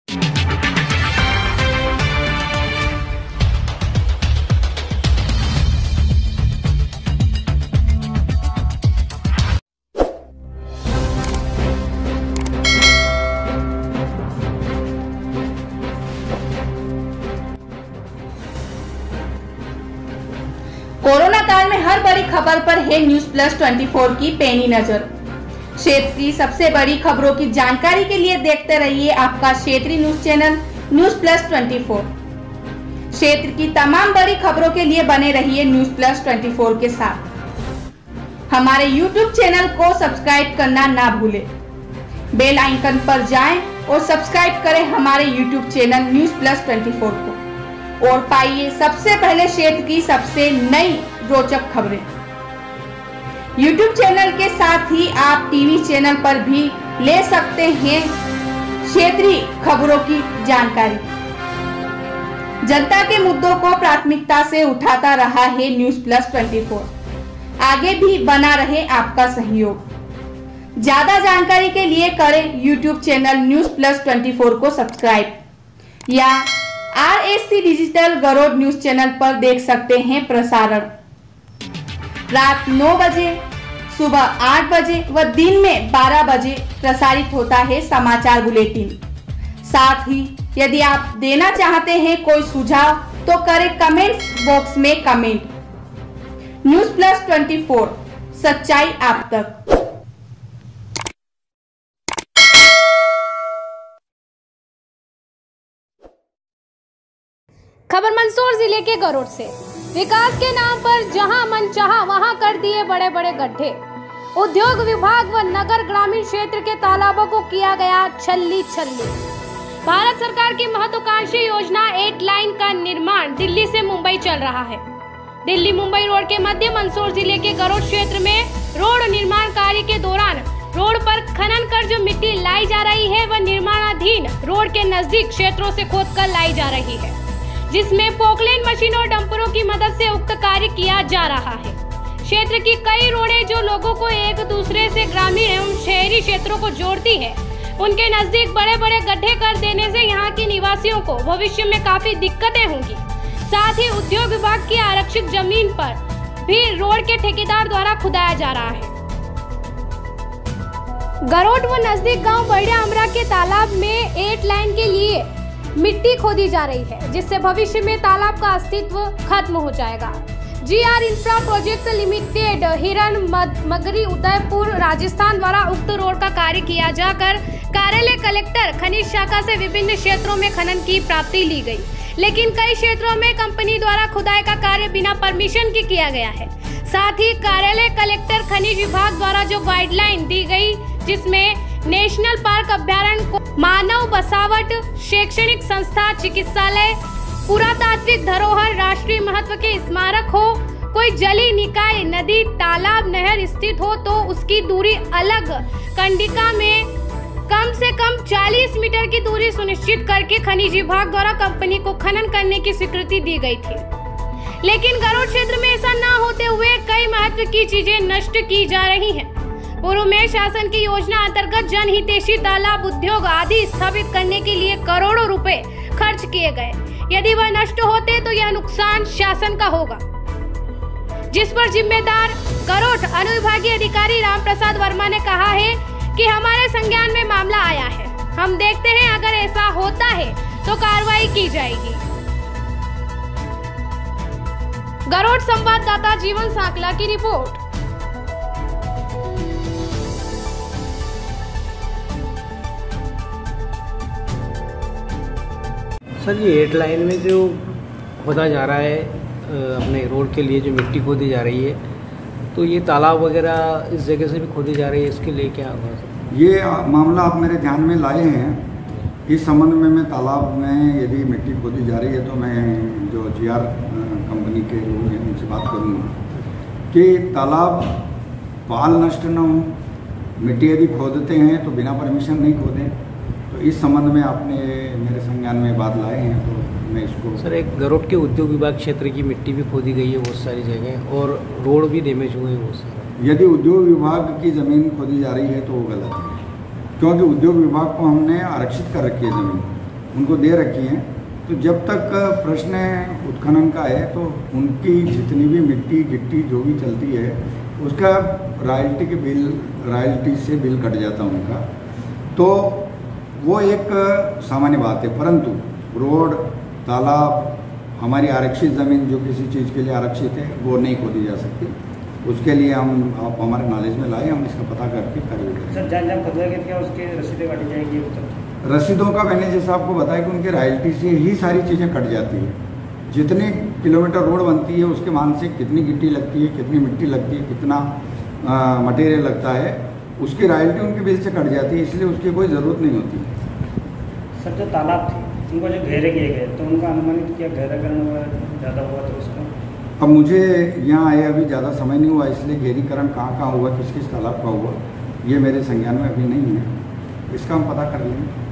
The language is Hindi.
कोरोना काल में हर बड़ी खबर पर है न्यूज प्लस 24 की पैनी नजर। क्षेत्र की सबसे बड़ी खबरों की जानकारी के लिए देखते रहिए आपका क्षेत्रीय न्यूज चैनल न्यूज प्लस 24। क्षेत्र की तमाम बड़ी खबरों के लिए बने रहिए न्यूज प्लस 24 के साथ। हमारे यूट्यूब चैनल को सब्सक्राइब करना ना भूलें। बेल आइकन पर जाएं और सब्सक्राइब करें हमारे यूट्यूब चैनल न्यूज प्लस 24 को और पाइए सबसे पहले क्षेत्र की सबसे नई रोचक खबरें। यूट्यूब चैनल के साथ ही आप टीवी चैनल पर भी ले सकते हैं क्षेत्रीय खबरों की जानकारी। जनता के मुद्दों को प्राथमिकता से उठाता रहा है न्यूज प्लस 24। आगे भी बना रहे आपका सहयोग। ज्यादा जानकारी के लिए करें यूट्यूब चैनल न्यूज प्लस 24 को सब्सक्राइब या RSC डिजिटल गरोड न्यूज चैनल पर देख सकते हैं प्रसारण। रात 9 बजे, सुबह 8 बजे व दिन में 12 बजे प्रसारित होता है समाचार बुलेटिन। साथ ही यदि आप देना चाहते हैं कोई सुझाव तो करें कमेंट बॉक्स में कमेंट। न्यूज प्लस 24, सच्चाई आप तक। खबर मंदसौर जिले के गरोड से। विकास के नाम पर जहां मन चाहा वहां कर दिए बड़े बड़े गड्ढे। उद्योग विभाग व नगर ग्रामीण क्षेत्र के तालाबों को किया गया छल्ली छल्ली। भारत सरकार की महत्वाकांक्षी योजना 8 लाइन का निर्माण दिल्ली से मुंबई चल रहा है। दिल्ली मुंबई रोड के मध्य मंदसौर जिले के गरोड क्षेत्र में रोड निर्माण कार्य के दौरान रोड पर खनन कर जो मिट्टी लाई जा रही है वह निर्माणाधीन रोड के नजदीक क्षेत्रों से खोदकर लाई जा रही है, जिसमें पोकलेन मशीन और डंपरों की मदद से उक्त कार्य किया जा रहा है। क्षेत्र की कई रोडें जो लोगों को एक दूसरे से ग्रामीण एवं शहरी क्षेत्रों को जोड़ती है, उनके नजदीक बड़े बड़े गड्ढे कर देने से यहाँ के निवासियों को भविष्य में काफी दिक्कतें होंगी। साथ ही उद्योग विभाग की आरक्षित जमीन पर भी रोड के ठेकेदार द्वारा खुदाया जा रहा है। गरोड व नजदीक गाँव बड़े अमरा के तालाब में 8 लाइन के लिए मिट्टी खोदी जा रही है, जिससे भविष्य में तालाब का अस्तित्व खत्म हो जाएगा। GR इंफ्रा प्रोजेक्ट लिमिटेड हिरन मगरी उदयपुर राजस्थान द्वारा उक्त रोड का कार्य किया जाकर कार्यालय कलेक्टर खनिज शाखा से विभिन्न क्षेत्रों में खनन की प्राप्ति ली गई, लेकिन कई क्षेत्रों में कंपनी द्वारा खुदाई का कार्य बिना परमिशन के किया गया है। साथ ही कार्यालय कलेक्टर खनिज विभाग द्वारा जो गाइडलाइन दी गई, जिसमें नेशनल पार्क अभ्यारण्य को मानव बसावट, शैक्षणिक संस्था, चिकित्सालय, पुरातात्विक धरोहर, राष्ट्रीय महत्व के स्मारक हो, कोई जलीय निकाय, नदी, तालाब, नहर स्थित हो तो उसकी दूरी अलग कंडिका में कम से कम 40 मीटर की दूरी सुनिश्चित करके खनिज विभाग द्वारा कंपनी को खनन करने की स्वीकृति दी गई थी। लेकिन गरोड क्षेत्र में ऐसा न होते हुए कई महत्व की चीजें नष्ट की जा रही हैं। पूर्व में शासन की योजना अंतर्गत जनहितैषी तालाब, उद्योग आदि स्थापित करने के लिए करोड़ों रुपए खर्च किए गए। यदि वह नष्ट होते तो यह नुकसान शासन का होगा, जिस पर जिम्मेदार गरोड अनुविभागीय अधिकारी राम प्रसाद वर्मा ने कहा है कि हमारे संज्ञान में मामला आया है, हम देखते हैं अगर ऐसा होता है तो कार्रवाई की जाएगी। गरोड संवाददाता जीवन सांकला की रिपोर्ट। सर, ये 8 लाइन में जो खोदा जा रहा है अपने रोड के लिए, जो मिट्टी खोदी जा रही है, तो ये तालाब वगैरह इस जगह से भी खोदी जा रही है, इसके लिए क्या होगा? ये मामला आप मेरे ध्यान में लाए हैं। इस संबंध में मैं तालाब में यदि मिट्टी खोदी जा रही है तो मैं जो GR कंपनी के लोग हैं उनसे बात करूँगा कि तालाब पाल नष्ट न हो। मिट्टी यदि खोदते हैं तो बिना परमिशन नहीं खोदें। तो इस संबंध में आपने मेरे संज्ञान में बात लाए हैं, तो मैं इसको। सर, एक गरोड के उद्योग विभाग क्षेत्र की मिट्टी भी खोदी गई है बहुत सारी जगह, और रोड भी डैमेज हुए हैं बहुत सारे। यदि उद्योग विभाग की ज़मीन खोदी जा रही है तो वो गलत है, क्योंकि उद्योग विभाग को हमने आरक्षित कर रखी है ज़मीन। उनको दे रखी हैं। तो जब तक प्रश्न उत्खनन का है तो उनकी जितनी भी मिट्टी गिट्टी जो भी चलती है उसका रॉयल्टी से बिल कट जाता है उनका। तो वो एक सामान्य बात है, परंतु रोड तालाब हमारी आरक्षित ज़मीन जो किसी चीज़ के लिए आरक्षित है वो नहीं खोदी जा सकती। उसके लिए आप हमारे नॉलेज में लाए, हम इसका पता करके कार्रवाई करेंगे। सर जहाँ खोदेंगे क्या उसकी रसीदें काटी जाएंगी? रसीदों का मैंने जैसा आपको बताया कि उनके रॉयल्टी से ही सारी चीज़ें कट जाती है। जितने किलोमीटर रोड बनती है उसके मान से कितनी गिट्टी लगती है, कितनी मिट्टी लगती है, कितना मटेरियल लगता है, उसकी रॉयल्टी उनके बिल से कट जाती है, इसलिए उसकी कोई ज़रूरत नहीं होती। सर जो तालाब थे उनको जो घेरे किए गए तो उनका अनुमानित क्या घेराकरण ज़्यादा हुआ तो उसका? अब मुझे यहाँ आए अभी ज़्यादा समय नहीं हुआ, इसलिए घेरीकरण कहाँ कहाँ हुआ, किस किस तालाब का हुआ, ये मेरे संज्ञान में अभी नहीं है। इसका हम पता कर लेंगे।